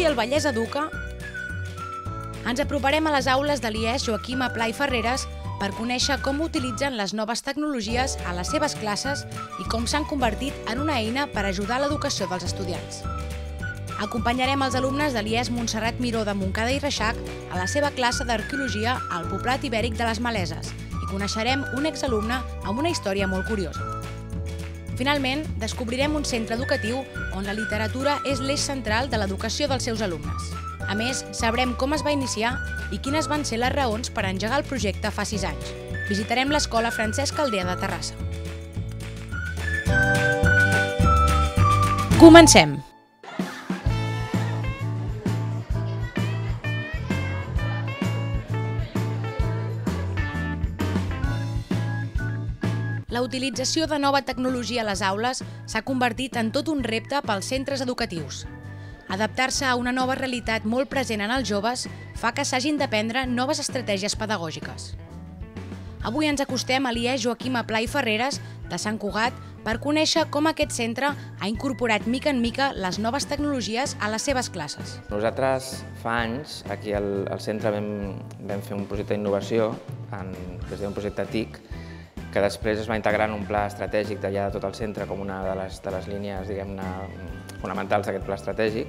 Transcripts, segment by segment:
Avui al Vallès Educa ens aproparem a les aules de l'IES Joaquim Aplà i Ferreres per conèixer com utilitzen les noves tecnologies a les seves classes i com s'han convertit en una eina per ajudar a l'educació dels estudiants. Acompanyarem els alumnes de l'IES Montserrat Miró de Montcada i Reixac a la seva classe d'arqueologia al poblat ibèric de les Maleses i coneixerem un exalumne amb una història molt curiosa. Finalment, descobrirem un centre educatiu on la literatura és l'eix central de l'educació dels seus alumnes. A més, sabrem com es va iniciar i quines van ser les raons per engegar el projecte fa 6 anys. Visitarem l'escola Francesc Caldea de Terrassa. Comencem! La utilització de nova tecnologia a les aules s'ha convertit en tot un repte pels centres educatius. Adaptar-se a una nova realitat molt present en els joves fa que s'hagin de prendre noves estratègies pedagògiques. Avui ens acostem a l'IES Joaquim Aplà i Ferreres de Sant Cugat per conèixer com aquest centre ha incorporat mica en mica les noves tecnologies a les seves classes. Nosaltres fa anys aquí al centre vam fer un projecte d'innovació, que es diu un projecte TIC, que després es va integrar en un pla estratègic d'allà de tot el centre com una de les línies, diguem-ne, fonamentals d'aquest pla estratègic.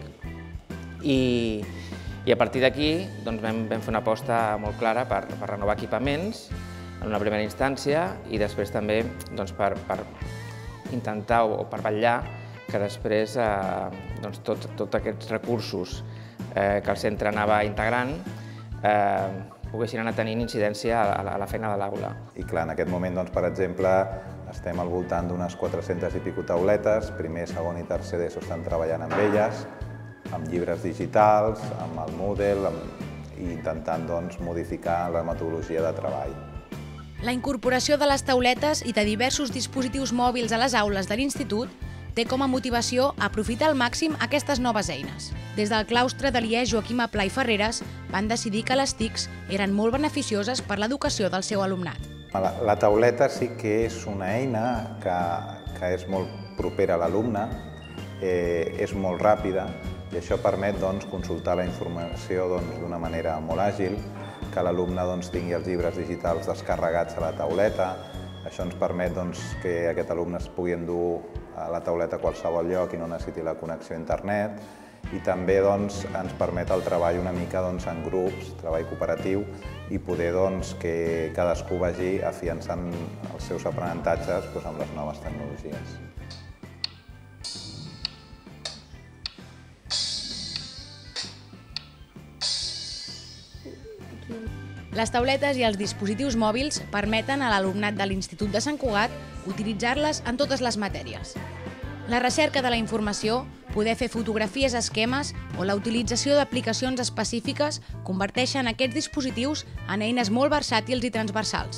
I a partir d'aquí vam fer una aposta molt clara per renovar equipaments en una primera instància i després també per intentar o per vetllar que després tots aquests recursos que el centre anava integrant poguessin anar tenint incidència a la feina de l'aula. I clar, en aquest moment, per exemple, estem al voltant d'unes 400 i pico tauletes, primer, segon i tercer d'ESO estan treballant amb elles, amb llibres digitals, amb el Moodle, i intentant modificar la metodologia de treball. La incorporació de les tauletes i de diversos dispositius mòbils a les aules de l'institut té com a motivació aprofitar al màxim aquestes noves eines. Des del claustre de l'IES Joaquim Aplà i Ferreres van decidir que les TICs eren molt beneficioses per l'educació del seu alumnat. La tauleta sí que és una eina que és molt propera a l'alumne, és molt ràpida i això permet consultar la informació d'una manera molt àgil, que l'alumne tingui els llibres digitals descarregats a la tauleta. Això ens permet que aquest alumne es pugui endur a la tauleta a qualsevol lloc i no necessiti la connexió a internet. I també ens permet el treball una mica en grups, treball cooperatiu, i poder que cadascú vagi afiançant els seus aprenentatges amb les noves tecnologies. Les tauletes i els dispositius mòbils permeten a l'alumnat de l'Institut de Sant Cugat utilitzar-les en totes les matèries. La recerca de la informació, poder fer fotografies a esquemes o la utilització d'aplicacions específiques converteixen aquests dispositius en eines molt versàtils i transversals.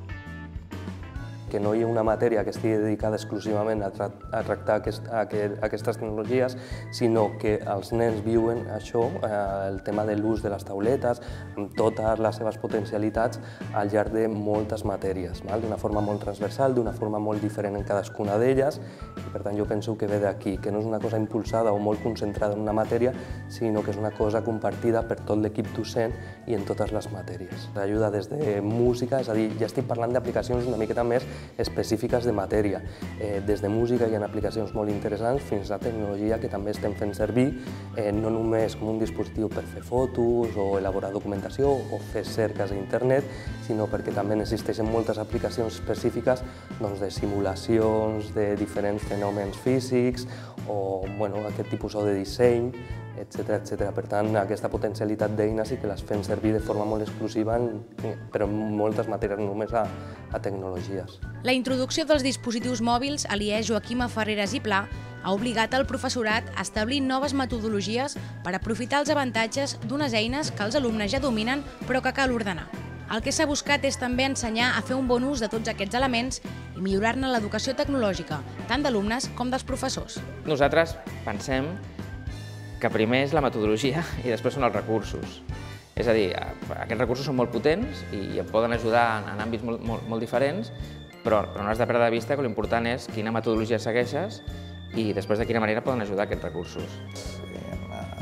Que no hi ha una matèria que estigui dedicada exclusivament a tractar aquestes tecnologies, sinó que els nens viuen això, el tema de l'ús de les tauletes, amb totes les seves potencialitats al llarg de moltes matèries, d'una forma molt transversal, d'una forma molt diferent en cadascuna d'elles, i per tant jo penso que ve d'aquí, que no és una cosa impulsada o molt concentrada en una matèria, sinó que és una cosa compartida per tot l'equip docent i en totes les matèries. Ajuda des de música, és a dir, ja estic parlant d'aplicacions una miqueta més específiques de matèria. Des de música hi ha aplicacions molt interessants fins a tecnologia que també estem fent servir, no només com un dispositiu per fer fotos o elaborar documentació o fer cerques a internet, sinó perquè també existeixen moltes aplicacions específiques de simulacions de diferents fenòmens físics o aquest tipus de disseny, etc. Per tant, aquesta potencialitat d'eines sí que les fem servir de forma molt exclusiva, però en moltes matèries, només a tecnologies. La introducció dels dispositius mòbils a l'IES Joaquim Ferreres i Pla ha obligat el professorat a establir noves metodologies per aprofitar els avantatges d'unes eines que els alumnes ja dominen però que cal ordenar. El que s'ha buscat és també ensenyar a fer un bon ús de tots aquests elements i millorar-ne l'educació tecnològica, tant d'alumnes com dels professors. Nosaltres pensem que primer és la metodologia i després són els recursos. És a dir, aquests recursos són molt potents i et poden ajudar en àmbits molt diferents, però no has de perdre de vista que l'important és quina metodologia segueixes i després de quina manera poden ajudar aquests recursos.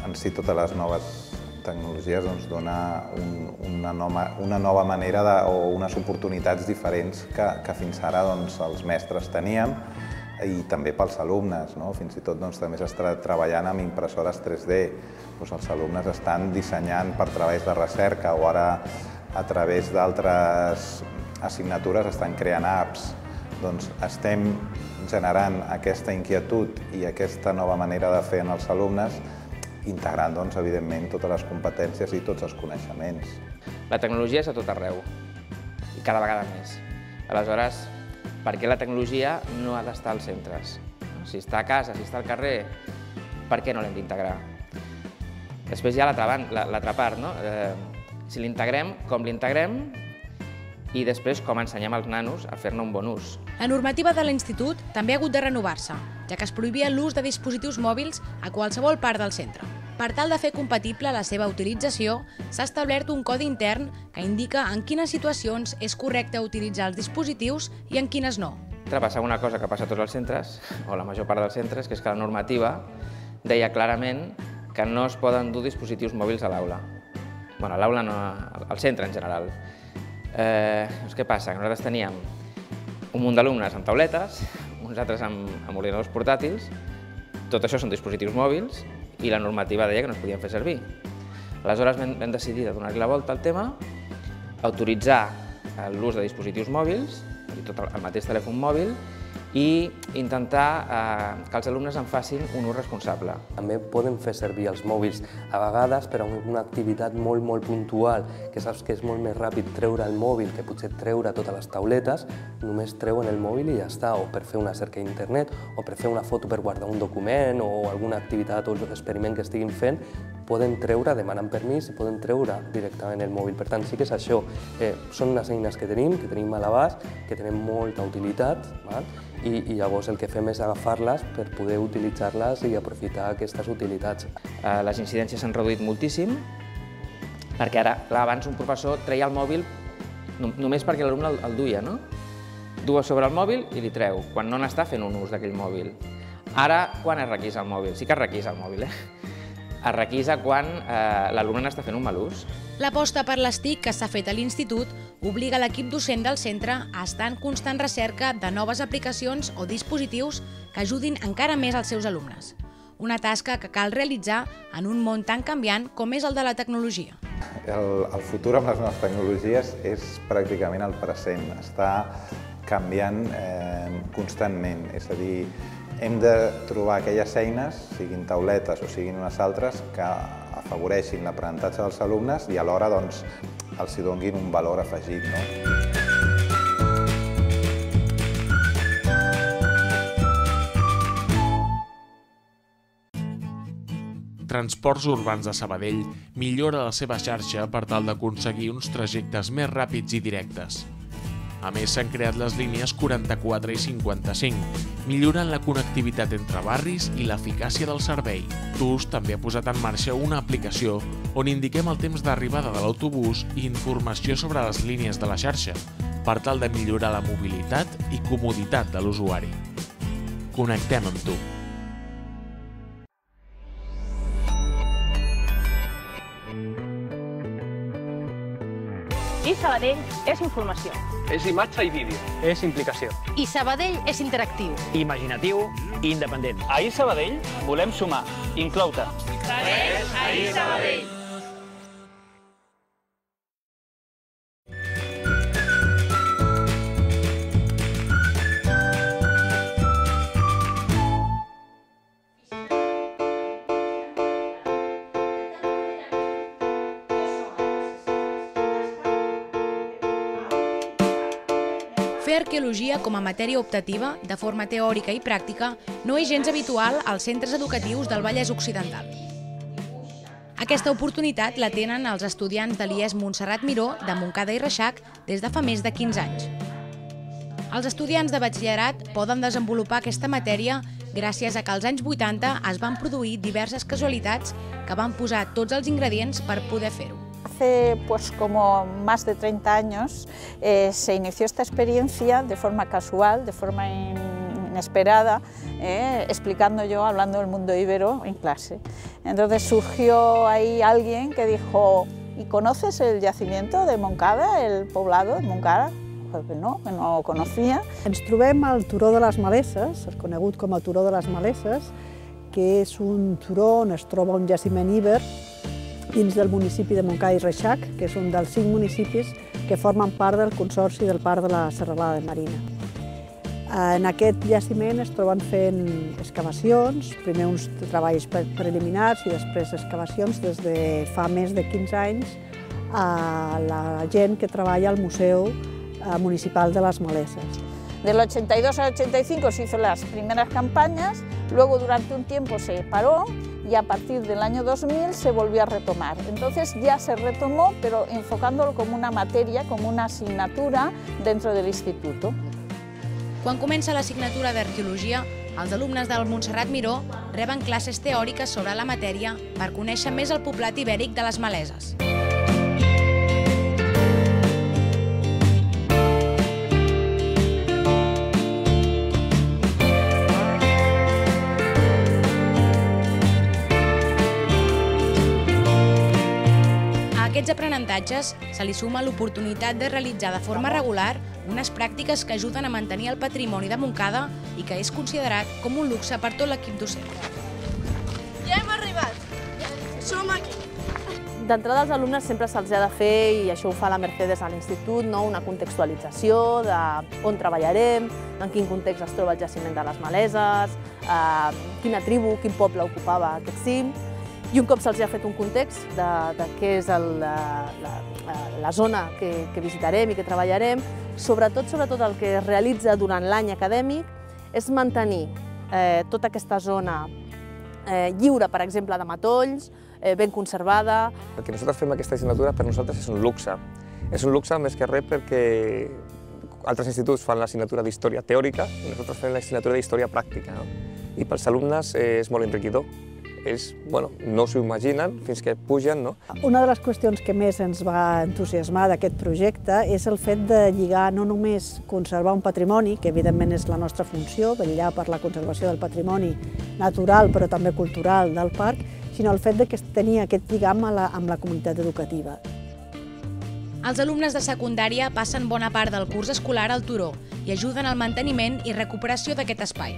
en si totes les noves tecnologies dona una nova manera o unes oportunitats diferents que fins ara els mestres teníem i també pels alumnes. Fins i tot també s'està treballant amb impressores 3D. Els alumnes estan dissenyant per treballs de recerca o ara a través d'altres assignatures estan creant apps. Estem generant aquesta inquietud i aquesta nova manera de fer en els alumnes, integrant, evidentment, totes les competències i tots els coneixements. La tecnologia és a tot arreu, i cada vegada més. Aleshores, per què la tecnologia no ha d'estar als centres? Si està a casa, si està al carrer, per què no l'hem d'integrar? Després hi ha l'altra part, no? Si l'integrem, com l'integrem, i després com ensenyem als nanos a fer-ne un bon ús. La normativa de l'Institut també ha hagut de renovar-se, ja que es prohibia l'ús de dispositius mòbils a qualsevol part del centre. Per tal de fer compatible la seva utilització, s'ha establert un codi intern que indica en quines situacions és correcte utilitzar els dispositius i en quines no. Passa una cosa que passa a tots els centres, o la major part dels centres, que és que la normativa deia clarament que no es poden dur dispositius mòbils a l'aula. Bé, a l'aula no, al centre en general. Què passa? Que nosaltres teníem un munt d'alumnes amb tauletes, uns altres amb ordinadors portàtils, tot això són dispositius mòbils i la normativa deia que no es podien fer servir. Aleshores vam decidir de donar-li la volta al tema, autoritzar l'ús de dispositius mòbils, tot el mateix telèfon mòbil, i intentar que els alumnes en facin un ús responsable. També poden fer servir els mòbils a vegades per a una activitat molt puntual, que saps que és molt més ràpid treure el mòbil que potser treure totes les tauletes, només treuen el mòbil i ja està, o per fer una cerca a internet, o per fer una foto per guardar un document, o alguna activitat o experiment que estiguin fent, poden treure, demanen permís i poden treure directament el mòbil. Per tant, sí que és això. Són unes eines que tenim a l'abast, que tenen molta utilitat, i llavors el que fem és agafar-les per poder utilitzar-les i aprofitar aquestes utilitats. Les incidències s'han reduït moltíssim, perquè ara, abans un professor treia el mòbil només perquè l'alumne el duia, no? Dua sobre el mòbil i li treu, quan no n'està fent un ús d'aquell mòbil. Ara, quan es requisa el mòbil? Sí que es requisa el mòbil, es requisa quan l'alumne n'està fent un mal ús. L'aposta per les TIC que s'ha fet a l'Institut obliga l'equip docent del centre a estar en constant recerca de noves aplicacions o dispositius que ajudin encara més als seus alumnes. Una tasca que cal realitzar en un món tan canviant com és el de la tecnologia. El futur amb les noves tecnologies és pràcticament el present. Està canviant constantment, és a dir, hem de trobar aquelles eines, siguin tauletes o siguin unes altres, que afavoreixin l'aprenentatge dels alumnes i alhora els hi donin un valor afegit. Transports Urbans de Sabadell millora la seva xarxa per tal d'aconseguir uns trajectes més ràpids i directes. A més, s'han creat les línies 44 i 55, millorant la connectivitat entre barris i l'eficàcia del servei. TUS també ha posat en marxa una aplicació on indiquem el temps d'arribada de l'autobús i informació sobre les línies de la xarxa, per tal de millorar la mobilitat i comoditat de l'usuari. Connectem amb tu. I Sabadell és informació. És imatge i vídeo. És implicació. I Sabadell és interactiu. Imaginatiu i independent. A Sabadell volem sumar, incloure-te. Segueix a Sabadell. Fer arqueologia com a matèria optativa, de forma teòrica i pràctica, no és gens habitual als centres educatius del Vallès Occidental. Aquesta oportunitat la tenen els estudiants de l'IES Montserrat Miró de Montcada i Reixac des de fa més de 15 anys. Els estudiants de batxillerat poden desenvolupar aquesta matèria gràcies a que als anys 80 es van produir diverses casualitats que van posar tots els ingredients per poder fer-ho. Hace como más de 30 años se inició esta experiencia de forma casual, de forma inesperada, explicando yo, hablando del mundo íbero en clase. Entonces surgió ahí alguien que dijo, ¿y conoces el yacimiento de Montcada, el poblado de Montcada? Que no ho coneixia. Ens trobem al Turó de les Maleses, conegut com a Turó de les Maleses, que és un turó on es troba un jaciment íber dins del municipi de Montcada i Reixac, que és un dels 5 municipis que formen part del Consorci del Parc de la Serralada de Marina. En aquest jaciment es troben fent excavacions, primer uns treballs preliminars i després excavacions des de fa més de 15 anys a la gent que treballa al Museu Municipal de las Maleses. Del 82 al 85 se hizo las primeras campañas, luego durante un tiempo se paró y a partir del año 2000 se volvió a retomar. Entonces ya se retomó, pero enfocándolo como una materia, como una asignatura dentro del instituto. Quan comença l'assignatura d'Arqueologia, els alumnes del Montserrat Miró reben classes teòriques sobre la matèria per conèixer més el poblat ibèric de les Maleses. A aquests aprenentatges se li suma l'oportunitat de realitzar de forma regular unes pràctiques que ajuden a mantenir el patrimoni de Montcada i que és considerat com un luxe per tot l'equip docent. Ja hem arribat! Som aquí! D'entrada als alumnes sempre se'ls ha de fer, i això ho fa la Mercedes a l'institut, una contextualització d'on treballarem, en quin context es troba el jaciment de les Maleses, quina tribu, quin poble ocupava aquest cim. I un cop se'ls ha fet un context de què és la zona que visitarem i que treballarem, sobretot el que es realitza durant l'any acadèmic és mantenir tota aquesta zona lliure, per exemple, de matolls, ben conservada. El que nosaltres fem aquesta assignatura per nosaltres és un luxe. És un luxe més que res perquè altres instituts fan l'assignatura d'història teòrica i nosaltres fem l'assignatura d'història pràctica. I pels alumnes és molt enriquidor. No s'ho imaginen fins que pugen. Una de les qüestions que més ens va entusiasmar d'aquest projecte és el fet de lligar no només conservar un patrimoni, que evidentment és la nostra funció, vetllar per la conservació del patrimoni natural però també cultural del parc, sinó el fet de tenir aquest lligam amb la comunitat educativa. Els alumnes de secundària passen bona part del curs escolar al Turó i ajuden al manteniment i recuperació d'aquest espai.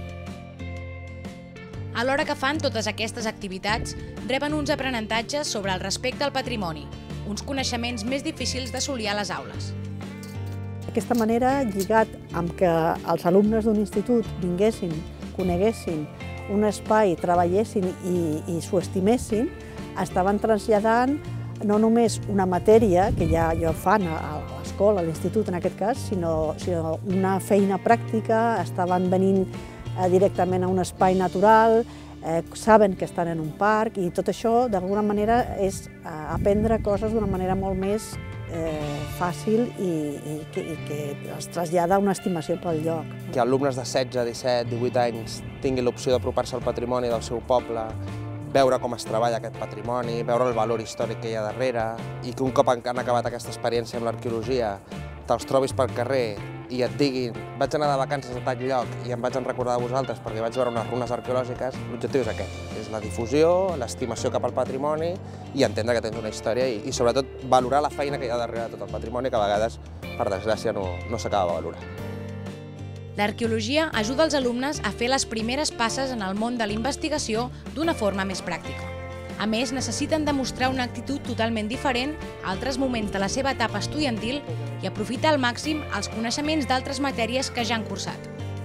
Alhora que fan totes aquestes activitats, reben uns aprenentatges sobre el respecte al patrimoni, uns coneixements més difícils d'assolir a les aules. D'aquesta manera, lligat amb que els alumnes d'un institut vinguessin, coneguessin un espai, treballessin i s'ho estimessin, estaven traslladant no només una matèria, que ja fan a l'escola, a l'institut en aquest cas, sinó una feina pràctica, estaven venint directament a un espai natural, saben que estan en un parc i tot això, d'alguna manera, és aprendre coses d'una manera molt més fàcil i que es trasllada una estimació pel lloc. Que alumnes de 16, 17, 18 anys tinguin l'opció d'apropar-se al patrimoni del seu poble, veure com es treballa aquest patrimoni, veure el valor històric que hi ha darrere i que un cop han acabat aquesta experiència amb l'arqueologia te'ls trobis pel carrer i et diguin vaig anar de vacances a tal lloc i em vaig recordar de vosaltres perquè vaig veure unes runes arqueològiques, l'objectiu és aquest, és la difusió, l'estimació cap al patrimoni i entendre que tens una història i sobretot valorar la feina que hi ha darrere de tot el patrimoni que a vegades, per desgràcia, no s'acaba de valorar. L'arqueologia ajuda els alumnes a fer les primeres passes en el món de la investigació d'una forma més pràctica. A més, necessiten demostrar una actitud totalment diferent a altres moments de la seva etapa estudiantil i aprofitar al màxim els coneixements d'altres matèries que ja han cursat.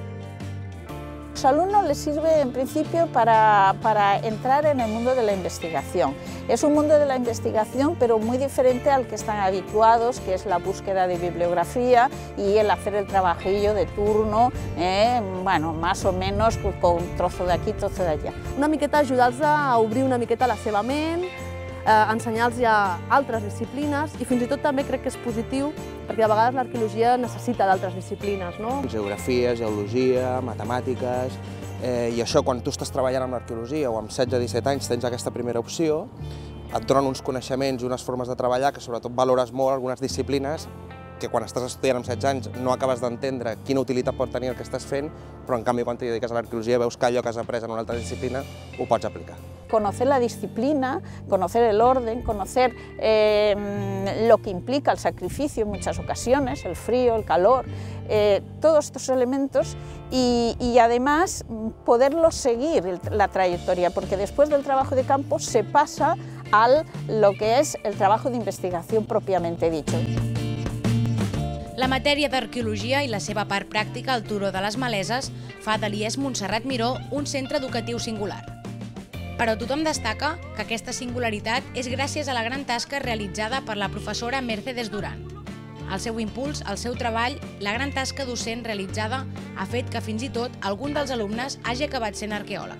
A los alumnos les sirve en principio para entrar en el mundo de la investigación. Es un mundo de la investigación pero muy diferente al que están habituados, que es la búsqueda de bibliografía y el hacer el trabajillo de turno, más o menos con un trozo d'aquí, trozo d'allà. Una miqueta ajudar-los a obrir una miqueta la seva ment, ensenyar-los ja altres disciplines i fins i tot també crec que és positiu perquè a vegades l'arqueologia necessita d'altres disciplines. Geografia, geologia, matemàtiques, i això quan tu estàs treballant amb l'arqueologia o amb 16-17 anys tens aquesta primera opció, et donen uns coneixements i unes formes de treballar que sobretot valores molt algunes disciplines que quan estàs estudiant amb 16 anys no acabes d'entendre quina utilitat pot tenir el que estàs fent, però en canvi quan t'hi dediques a l'arqueologia veus que allò que has après en una altra disciplina ho pots aplicar. Conocer la disciplina, conocer el orden, conocer lo que implica el sacrificio en muchas ocasiones, el frío, el calor, todos estos elementos y además poderlos seguir la trayectoria, porque después del trabajo de campo se pasa a lo que es el trabajo de investigación propiamente dicho. La matèria d'arqueologia i la seva part pràctica al Turó de les Maleses fa de l'IES Montserrat Miró un centre educatiu singular. Però tothom destaca que aquesta singularitat és gràcies a la gran tasca realitzada per la professora Mercedes Durán. El seu impuls, el seu treball, la gran tasca docent realitzada ha fet que fins i tot algun dels alumnes hagi acabat sent arqueòleg.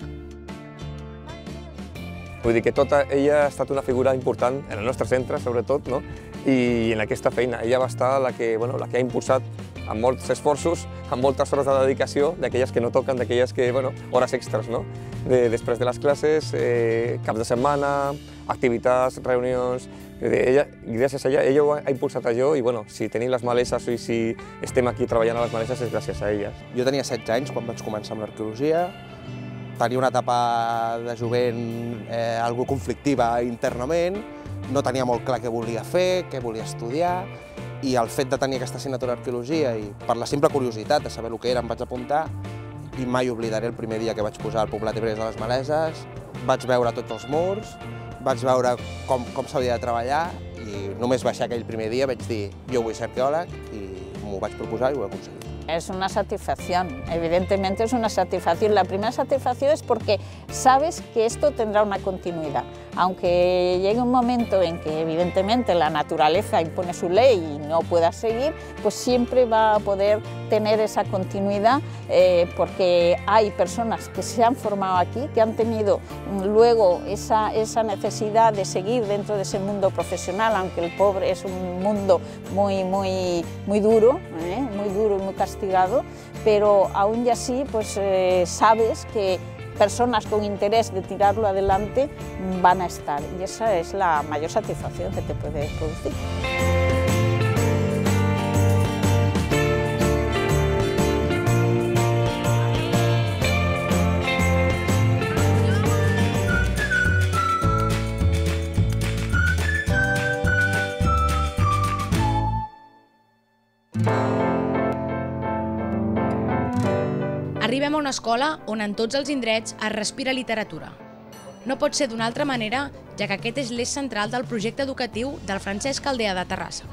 Vull dir que ella ha estat una figura important en el nostre centre, sobretot, i en aquesta feina. Ella va estar la que ha impulsat amb molts esforços, amb moltes hores de dedicació, d'aquelles que no toquen, d'aquelles que, hores extres, no? Després de les classes, caps de setmana, activitats, reunions... Gràcies a ella ho ha impulsat allò i, si tenim les maleses i si estem aquí treballant a les maleses és gràcies a elles. Jo tenia 16 anys quan vaig començar amb l'arqueologia, tenia una etapa de jovent algo conflictiva internament, no tenia molt clar què volia fer, què volia estudiar, i el fet de tenir aquesta assignatura d'arqueologia i per la simple curiositat de saber el que era em vaig apuntar i mai oblidaré el primer dia que vaig posar al poblat Ibres de les Maleses, vaig veure tots els murs, vaig veure com s'havia de treballar i només baixar aquell primer dia vaig dir jo vull ser arqueòleg i m'ho vaig proposar i ho he aconseguit. Es una satisfacción, evidentemente es una satisfacción. La primera satisfacción es porque sabes que esto tendrá una continuidad. Aunque llegue un momento en que evidentemente la naturaleza impone su ley y no pueda seguir, pues siempre va a poder tener esa continuidad porque hay personas que se han formado aquí, que han tenido luego esa necesidad de seguir dentro de ese mundo profesional, aunque el pobre es un mundo muy duro y muy castigado, pero aún y así pues sabes que personas con interés de tirarlo adelante van a estar y esa es la mayor satisfacción que te puede producir. Arribem a una escola on en tots els indrets es respira literatura. No pot ser d'una altra manera, ja que aquest és l'eix central del projecte educatiu del Francesc Aldea de Terrassa.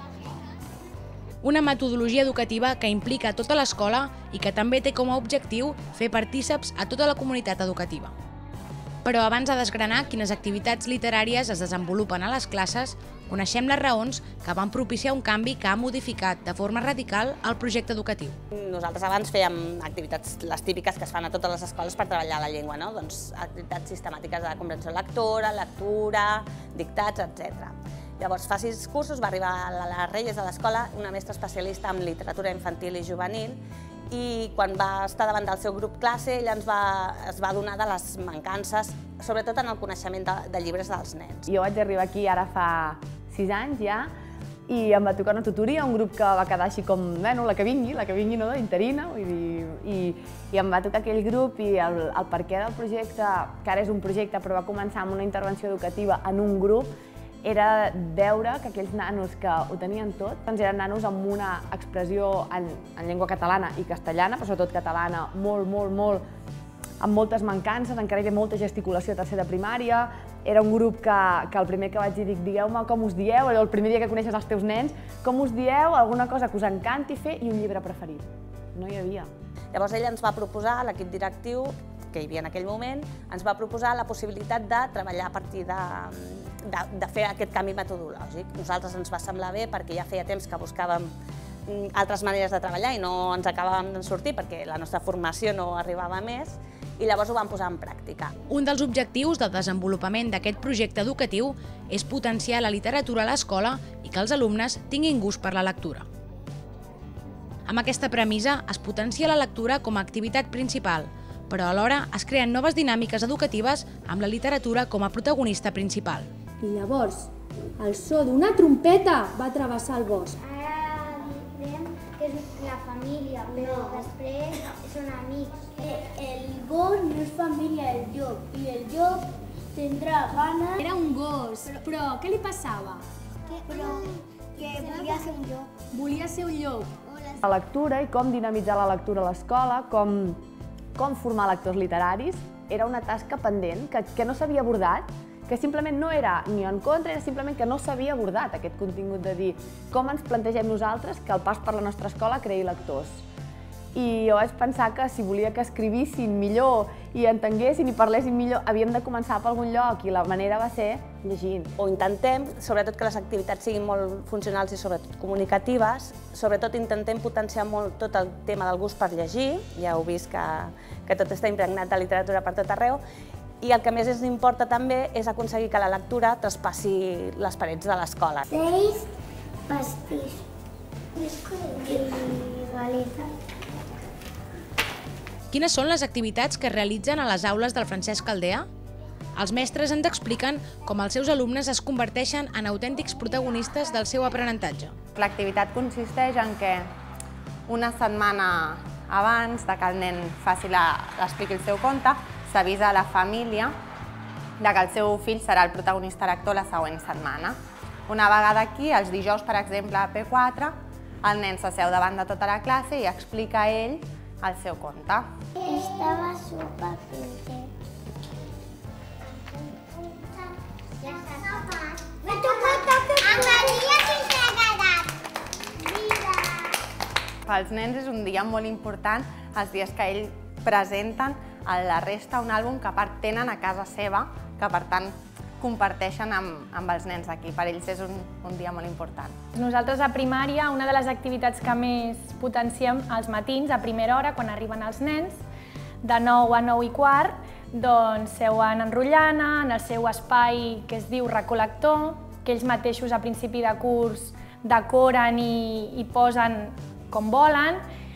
Una metodologia educativa que implica tota l'escola i que també té com a objectiu fer partíceps a tota la comunitat educativa. Però abans de desgranar quines activitats literàries es desenvolupen a les classes, coneixem les raons que van propiciar un canvi que ha modificat de forma radical el projecte educatiu. Nosaltres abans fèiem activitats, les típiques que es fan a totes les escoles per treballar la llengua, no? Doncs activitats sistemàtiques de comprensió lectora, lectura, dictats, etc. Llavors, fa 6 cursos va arribar a les Reyes de l'escola una mestra especialista en literatura infantil i juvenil i quan va estar davant del seu grup classe ella es va adonar de les mancances, sobretot en el coneixement de llibres dels nens. Jo vaig arribar aquí ara fa 6 anys ja i em va tocar una tutoria, un grup que va quedar així com, bueno, la que vingui, no, interina, i em va tocar aquell grup i el perquè del projecte, que ara és un projecte però va començar amb una intervenció educativa en un grup, era veure que aquells nanos que ho tenien tot, doncs eren nanos amb una expressió en llengua catalana i castellana, però sobretot catalana, molt, amb moltes mancances, encara hi havia molta gesticulació a tercer de primària. Era un grup que el primer que vaig dir, digueu-me com us dieu, allò el primer dia que coneixes els teus nens, com us dieu, alguna cosa que us encanti fer i un llibre preferit. No hi havia. Llavors ella ens va proposar, l'equip directiu, que hi havia en aquell moment, ens va proposar la possibilitat de treballar a partir de fer aquest canvi metodològic. Nosaltres ens va semblar bé perquè ja feia temps que buscàvem altres maneres de treballar i no ens acabàvem de sortir perquè la nostra formació no arribava més i llavors ho vam posar en pràctica. Un dels objectius del desenvolupament d'aquest projecte educatiu és potenciar la literatura a l'escola i que els alumnes tinguin gust per la lectura. Amb aquesta premissa es potencia la lectura com a activitat principal, però alhora es creen noves dinàmiques educatives amb la literatura com a protagonista principal. I llavors, el so d'una trompeta va travessar el bosc. és la família, però després són amics. El gos no és família del llop, i el llop tindrà gana. Era un gos, però què li passava? Que volia ser un llop. Volia ser un llop. La lectura i com dinamitzar la lectura a l'escola, com formar lectors literaris, era una tasca pendent que no s'havia abordat, que simplement no era ni en contra, era simplement que no s'havia abordat aquest contingut de dir com ens plantegem nosaltres que el pas per la nostra escola creï lectors. I jo vaig pensar que si volia que escrivissin millor i entenguessin i parlessin millor, havíem de començar per algun lloc i la manera va ser llegint. O intentem, sobretot que les activitats siguin molt funcionals i sobretot comunicatives, sobretot intentem potenciar molt tot el tema del gust per llegir, ja heu vist que tot està impregnat de literatura per tot arreu, i el que més ens importa també és aconseguir que la lectura traspassi les parets de l'escola. 6 pastís i galetes. Quines són les activitats que es realitzen a les aules del Francesc Caldea? Els mestres ens expliquen com els seus alumnes es converteixen en autèntics protagonistes del seu aprenentatge. L'activitat consisteix en que una setmana abans de que el nen expliqui el seu conte, s'avisa a la família que el seu fill serà el protagonista lector la següent setmana. Una vegada aquí, els dijous, per exemple, a P4, el nen s'asseu davant de tota la classe i explica a ell el seu conte. Estava supercontent. Pels nens és un dia molt important, els dies que ells presenten a la resta un àlbum que a part tenen a casa seva, que per tant comparteixen amb els nens aquí. Per ells és un dia molt important. Nosaltres a primària, una de les activitats que més potenciem als matins, a primera hora, quan arriben els nens, de 9 a 9 i quart, doncs seuen enrotllant en el seu espai que es diu recolector, que ells mateixos a principi de curs decoren i posen com volen,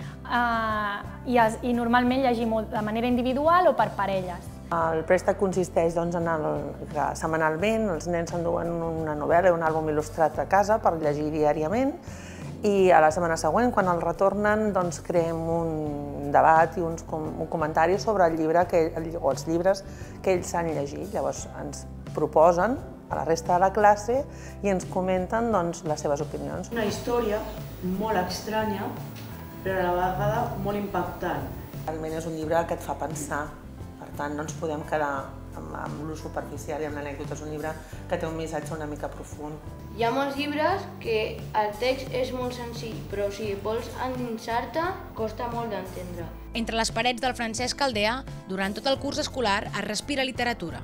i normalment llegim de manera individual o per parelles. El préstec consisteix en que setmanalment els nens s'enduen una novel·la i un àlbum il·lustrat a casa per llegir diàriament i a la setmana següent, quan els retornen, creem un debat i un comentari sobre el llibre o els llibres que ells han llegit. Llavors ens proposen a la resta de la classe i ens comenten les seves opinions. Una història molt estranya, però a la vegada molt impactant. Realment és un llibre que et fa pensar, per tant no ens podem quedar amb l'ús superficial i amb l'anècdota. És un llibre que té un missatge una mica profund. Hi ha molts llibres que el text és molt senzill, però si vols endinsar-te costa molt d'entendre. Entre les parets del Francesc Caldea, durant tot el curs escolar, es respira literatura.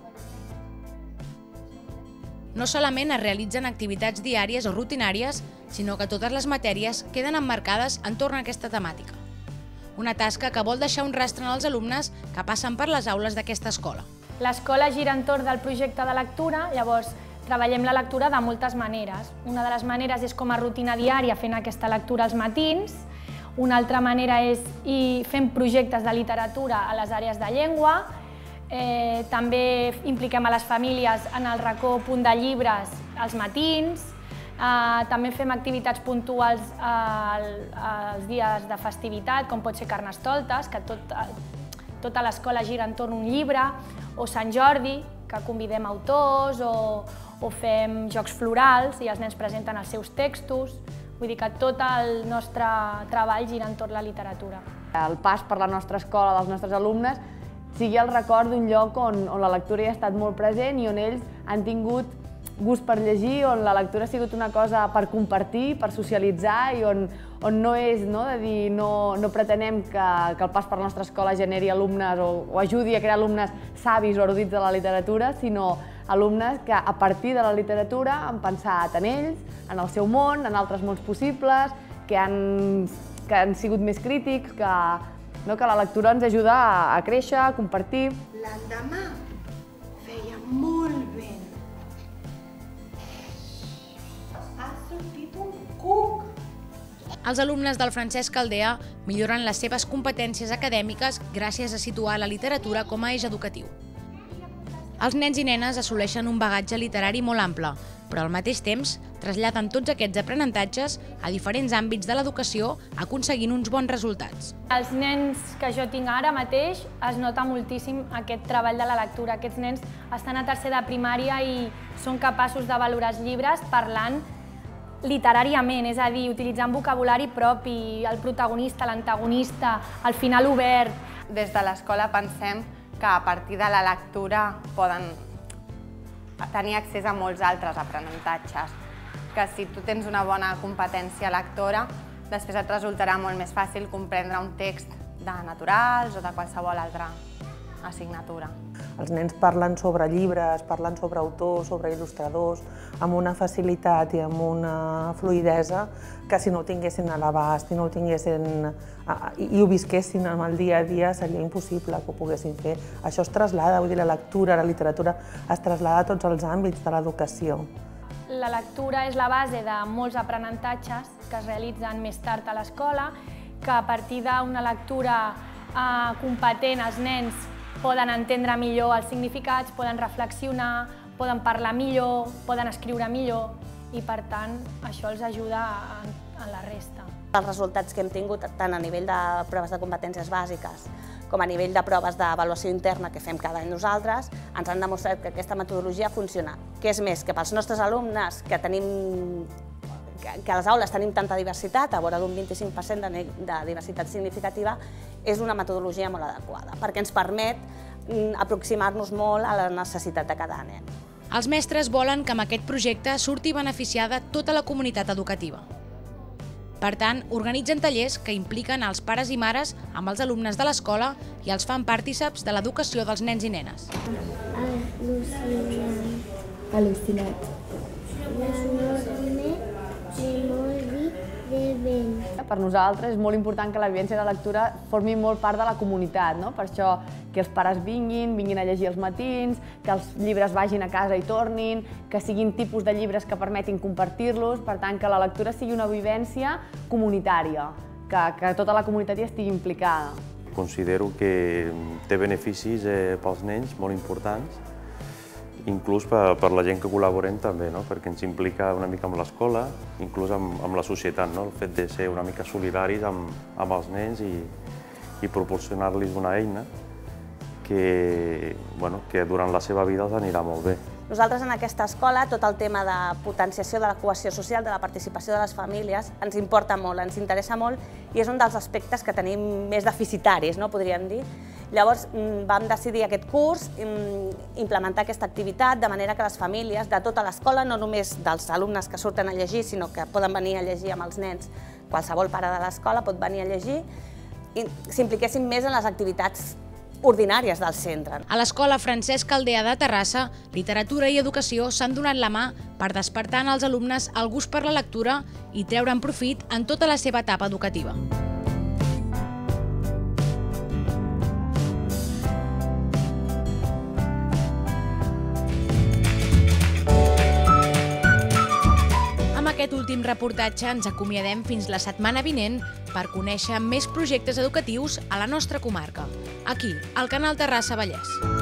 No solament es realitzen activitats diàries o rutinàries, sinó que totes les matèries queden emmarcades entorn a aquesta temàtica. Una tasca que vol deixar un rastre en els alumnes que passen per les aules d'aquesta escola. L'escola gira entorn del projecte de lectura, llavors treballem la lectura de moltes maneres. Una de les maneres és com a rutina diària fent aquesta lectura als matins, una altra manera és fent projectes de literatura a les àrees de llengua, també impliquem a les famílies en el racó Punt de Llibres als matins, també fem activitats puntuals els dies de festivitat, com pot ser Carnestoltes, que tota l'escola gira entorn un llibre, o Sant Jordi, que convidem autors, o fem jocs florals i els nens presenten els seus textos. Vull dir que tot el nostre treball gira entorn la literatura. El pas per la nostra escola dels nostres alumnes sigui el record d'un lloc on la lectura hi ha estat molt present i on ells han tingut gust per llegir, on la lectura ha sigut una cosa per compartir, per socialitzar i on no és de dir no pretenem que el pas per la nostra escola generi alumnes o ajudi a crear alumnes savis o erudits de la literatura, sinó alumnes que a partir de la literatura han pensat en ells, en el seu món, en altres mons possibles, que han sigut més crítics, que la lectura ens ajuda a créixer, a compartir. L'endemà feia molt vent. Ha sortit un cuc. Els alumnes del Francesc Caldea milloren les seves competències acadèmiques gràcies a situar la literatura com a eix educatiu. Els nens i nenes assoleixen un bagatge literari molt ample, però al mateix temps traslladen tots aquests aprenentatges a diferents àmbits de l'educació, aconseguint uns bons resultats. Els nens que jo tinc ara mateix es nota moltíssim aquest treball de la lectura. Aquests nens estan a tercer de primària i són capaços de valorar els llibres parlant literàriament, és a dir, utilitzant vocabulari propi, el protagonista, l'antagonista, el final obert. Des de l'escola pensem que a partir de la lectura poden tenir accés a molts altres aprenentatges, que si tu tens una bona competència lectora, després et resultarà molt més fàcil comprendre un text de naturals o de qualsevol altra assignatura. Els nens parlen sobre llibres, parlen sobre autors, sobre il·lustradors, amb una facilitat i amb una fluïdesa que si no ho tinguessin a l'abast i no ho tinguessin i ho visquessin en el dia a dia seria impossible que ho poguessin fer. Això es trasllada, vull dir, la lectura, la literatura es trasllada a tots els àmbits de l'educació. La lectura és la base de molts aprenentatges que es realitzen més tard a l'escola, que a partir d'una lectura competent els nens poden entendre millor els significats, poden reflexionar, poden parlar millor, poden escriure millor i, per tant, això els ajuda en la resta. Els resultats que hem tingut tant a nivell de proves de competències bàsiques com a nivell de proves d'avaluació interna que fem cada any nosaltres ens han demostrat que aquesta metodologia funciona. Que és més, que pels nostres alumnes que a les aules tenim tanta diversitat, a vora d'un 25% de diversitat significativa, és una metodologia molt adequada, perquè ens permet aproximar-nos molt a la necessitat de cada nen. Els mestres volen que amb aquest projecte surti beneficiada tota la comunitat educativa. Per tant, organitzen tallers que impliquen els pares i mares amb els alumnes de l'escola i els fan partíceps de l'educació dels nens i nenes. Al·lucinat. Per nosaltres és molt important que la vivència de lectura formi molt part de la comunitat, no? Per això que els pares vinguin a llegir els matins, que els llibres vagin a casa i tornin, que siguin tipus de llibres que permetin compartir-los, per tant, que la lectura sigui una vivència comunitària, que tota la comunitat hi estigui implicada. Considero que té beneficis pels nens molt importants, inclús per la gent que col·laborem també, perquè ens implica una mica amb l'escola, inclús amb la societat, el fet de ser una mica solidaris amb els nens i proporcionar-los una eina que durant la seva vida els anirà molt bé. Nosaltres en aquesta escola tot el tema de potenciació de la cohesió social, de la participació de les famílies, ens importa molt, ens interessa molt i és un dels aspectes que tenim més deficitaris, podríem dir. Llavors vam decidir aquest curs implementar aquesta activitat de manera que les famílies de tota l'escola, no només dels alumnes que surten a llegir, sinó que poden venir a llegir amb els nens, qualsevol pare de l'escola pot venir a llegir, i s'impliquessin més en les activitats ordinàries del centre. A l'Escola Francesc Caldea de Terrassa, literatura i educació s'han donat la mà per despertar en els alumnes el gust per la lectura i treure'n profit en tota la seva etapa educativa. Amb aquest últim reportatge ens acomiadem fins la setmana vinent per conèixer més projectes educatius a la nostra comarca, aquí, al Canal Terrassa Vallès.